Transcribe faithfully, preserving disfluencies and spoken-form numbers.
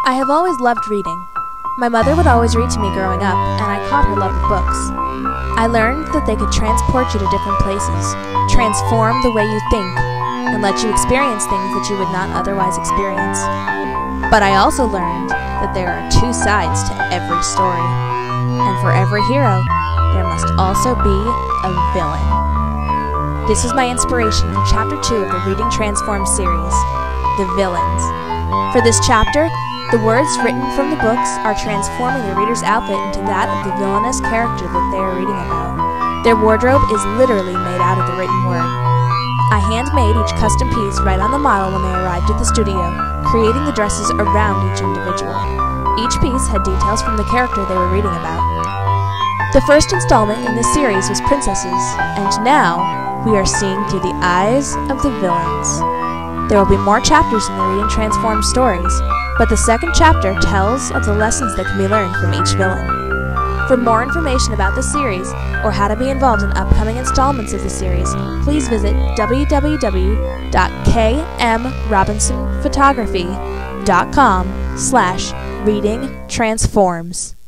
I have always loved reading. My mother would always read to me growing up, and I caught her love of books. I learned that they could transport you to different places, transform the way you think, and let you experience things that you would not otherwise experience. But I also learned that there are two sides to every story, and for every hero, there must also be a villain. This is my inspiration for Chapter two of the Reading Transforms series, The Villains. For this chapter, the words written from the books are transforming the reader's outfit into that of the villainous character that they are reading about. Their wardrobe is literally made out of the written word. I handmade each custom piece right on the model when they arrived at the studio, creating the dresses around each individual. Each piece had details from the character they were reading about. The first installment in this series was Princesses, and now we are seeing through the eyes of the villains. There will be more chapters in the Reading Transforms stories, but the second chapter tells of the lessons that can be learned from each villain. For more information about the series, or how to be involved in upcoming installments of the series, please visit w w w dot k m robinson photography dot com slash reading transforms.